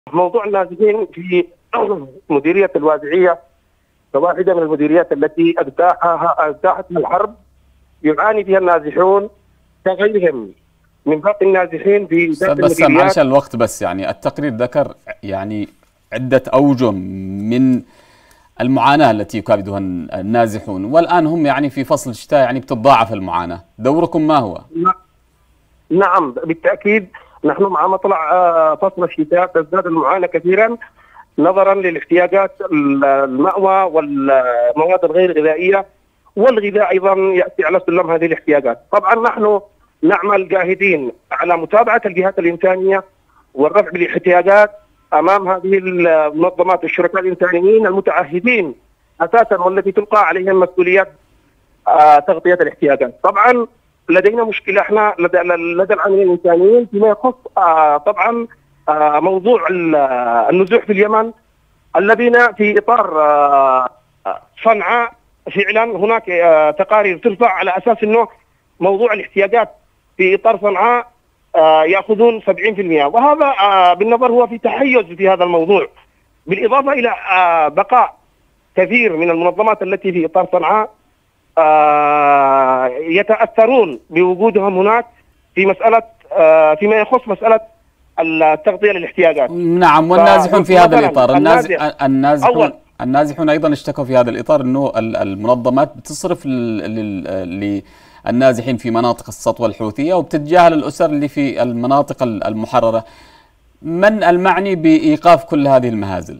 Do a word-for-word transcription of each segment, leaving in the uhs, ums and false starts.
موضوع النازحين في مديرية الوازعية كواحدة من المديريات التي اجتاحها اجتاحتها الحرب، يعاني فيها النازحون كغيرهم من باقي النازحين في ذات بس المديريات. معلش الوقت، بس يعني التقرير ذكر يعني عدة أوجه من المعاناة التي يكابدها النازحون، والآن هم يعني في فصل الشتاء، يعني بتتضاعف المعاناة. دوركم ما هو؟ نعم بالتأكيد، نحن مع مطلع آه، فصل الشتاء تزداد المعاناة كثيرا نظرا للاحتياجات المأوى والمواد الغير غذائية، والغذاء أيضا يأتي على سلم هذه الاحتياجات. طبعا نحن نعمل جاهدين على متابعة الجهات الإنسانية والرفع بالاحتياجات أمام هذه المنظمات والشركاء الإنسانيين المتعهدين أساسا والتي تلقى عليهم مسؤوليات آه، تغطية الاحتياجات. طبعا لدينا مشكلة احنا لدى, لدى العاملين الإنسانيين فيما يخص آه طبعا آه موضوع النزوح في اليمن، الذين في إطار آه صنعاء فعلا هناك آه تقارير ترفع على أساس أنه موضوع الاحتياجات في إطار صنعاء آه يأخذون سبعين بالمئة، وهذا آه بالنظر هو في تحيز في هذا الموضوع، بالإضافة إلى آه بقاء كثير من المنظمات التي في إطار صنعاء آه يتأثرون بوجودهم هناك في مسألة آه فيما يخص مسألة التغطية للاحتياجات. نعم، والنازحون في هذا الإطار، النازح النازحون النازحون أيضا اشتكوا في هذا الإطار أنه المنظمات بتصرف للنازحين في مناطق السطوة الحوثية وبتتجاهل الأسر اللي في المناطق المحررة. من المعني بإيقاف كل هذه المهازل؟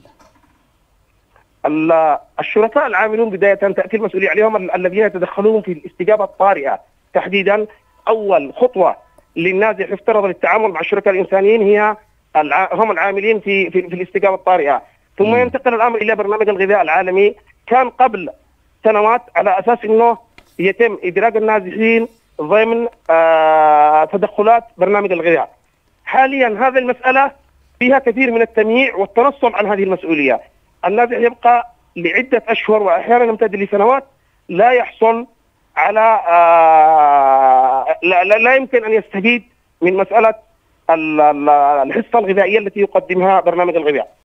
الشركاء العاملون بداية تأتي المسؤولية عليهم الذين يتدخلون في الاستجابة الطارئة تحديدا. أول خطوة للنازح يفترض للتعامل مع الشركاء الإنسانيين هي هم العاملين في في, في الاستجابة الطارئة، ثم ينتقل الأمر إلى برنامج الغذاء العالمي. كان قبل سنوات على أساس أنه يتم إدراج النازحين ضمن آه تدخلات برنامج الغذاء. حاليا هذه المسألة فيها كثير من التمييع والتنصل عن هذه المسؤولية. النازح يبقى لعدة أشهر وأحيانا يمتد لسنوات لا يحصل على آه لا, لا, لا يمكن أن يستفيد من مسألة الحصة الغذائية التي يقدمها برنامج الغذاء.